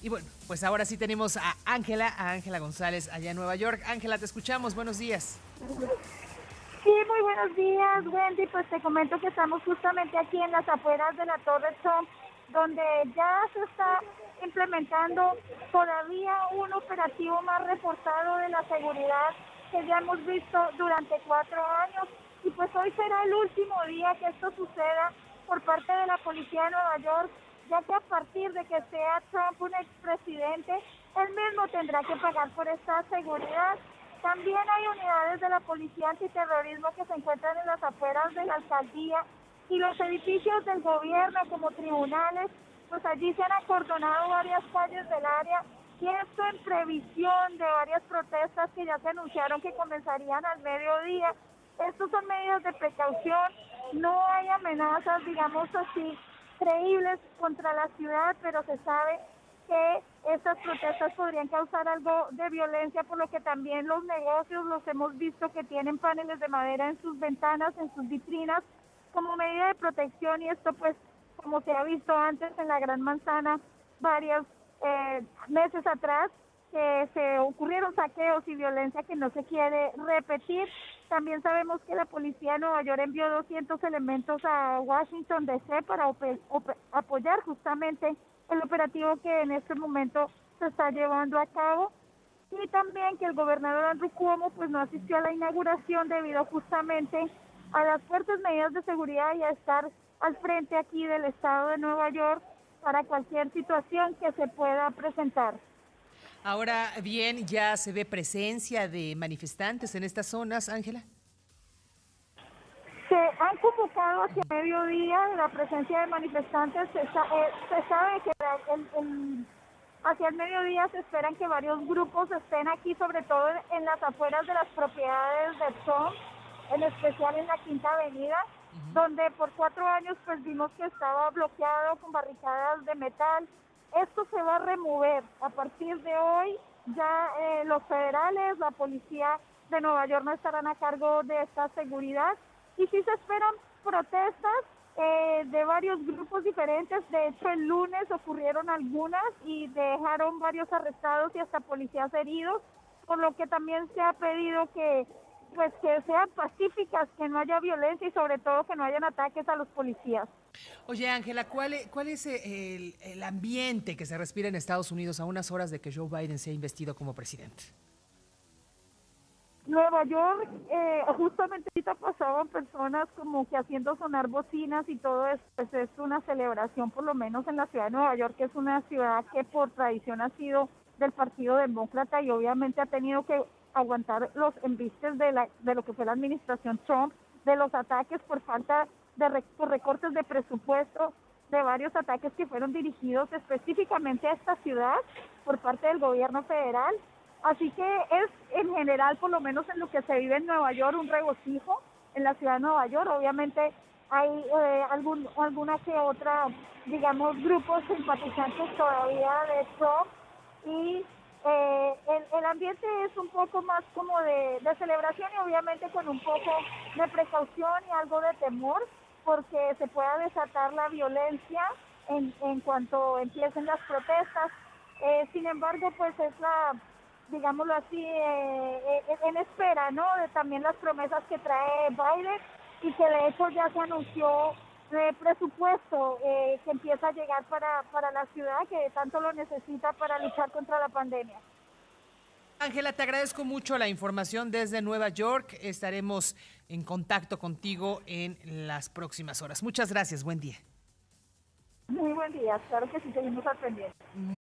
Y bueno, pues ahora sí tenemos a Ángela González allá en Nueva York. Ángela, te escuchamos, buenos días. Sí, muy buenos días, Wendy. Pues te comento que estamos justamente aquí en las afueras de la Torre Trump, donde ya se está implementando todavía un operativo más reforzado de la seguridad que ya hemos visto durante 4 años. Y pues hoy será el último día que esto suceda por parte de la policía de Nueva York, ya que a partir de que sea Trump un expresidente, él mismo tendrá que pagar por esta seguridad. También hay unidades de la Policía Antiterrorismo que se encuentran en las afueras de la alcaldía y los edificios del gobierno como tribunales, pues allí se han acordonado varias calles del área y esto en previsión de varias protestas que ya se anunciaron que comenzarían al mediodía. Estos son medidas de precaución, no hay amenazas, digamos así, creíbles contra la ciudad, pero se sabe que estas protestas podrían causar algo de violencia, por lo que también los negocios los hemos visto que tienen paneles de madera en sus ventanas, en sus vitrinas, como medida de protección, y esto pues como se ha visto antes en la Gran Manzana varios meses atrás, que se ocurrieron saqueos y violencia que no se quiere repetir. También sabemos que la policía de Nueva York envió 200 elementos a Washington DC para apoyar justamente el operativo que en este momento se está llevando a cabo, y también que el gobernador Andrew Cuomo pues no asistió a la inauguración debido justamente a las fuertes medidas de seguridad y a estar al frente aquí del estado de Nueva York para cualquier situación que se pueda presentar. Ahora bien, ya se ve presencia de manifestantes en estas zonas, Ángela. Se han convocado hacia mediodía la presencia de manifestantes. Se sabe que hacia el mediodía se esperan que varios grupos estén aquí, sobre todo en las afueras de las propiedades de Trump, en especial en la Quinta Avenida, donde por 4 años pues vimos que estaba bloqueado con barricadas de metal. Esto se va a remover a partir de hoy. Ya los federales, la policía de Nueva York no estarán a cargo de esta seguridad, y sí se esperan protestas de varios grupos diferentes. De hecho, el lunes ocurrieron algunas y dejaron varios arrestados y hasta policías heridos, por lo que también se ha pedido que pues que sean pacíficas, que no haya violencia y sobre todo que no hayan ataques a los policías. Oye, Ángela, ¿cuál es el ambiente que se respira en Estados Unidos a unas horas de que Joe Biden sea investido como presidente? Nueva York, justamente ahorita pasaban personas como que haciendo sonar bocinas y todo esto, pues es una celebración, por lo menos en la ciudad de Nueva York, que es una ciudad que por tradición ha sido del Partido Demócrata y obviamente ha tenido que aguantar los embistes de lo que fue la administración Trump, de los ataques por falta de por recortes de presupuesto, de varios ataques que fueron dirigidos específicamente a esta ciudad por parte del gobierno federal. Así que es en general, por lo menos en lo que se vive en Nueva York, un regocijo en la ciudad de Nueva York. Obviamente hay alguna que otra, digamos, grupos simpatizantes todavía de Trump, y el ambiente es un poco más como de celebración y obviamente con un poco de precaución y algo de temor porque se pueda desatar la violencia en cuanto empiecen las protestas. Sin embargo, pues es digámoslo así, en espera, ¿no? De también las promesas que trae Biden, y que de hecho ya se anunció presupuesto que empieza a llegar para la ciudad que tanto lo necesita para luchar contra la pandemia. Ángela, te agradezco mucho la información desde Nueva York. Estaremos en contacto contigo en las próximas horas. Muchas gracias, buen día. Muy buen día, claro que sí, seguimos al pendiente.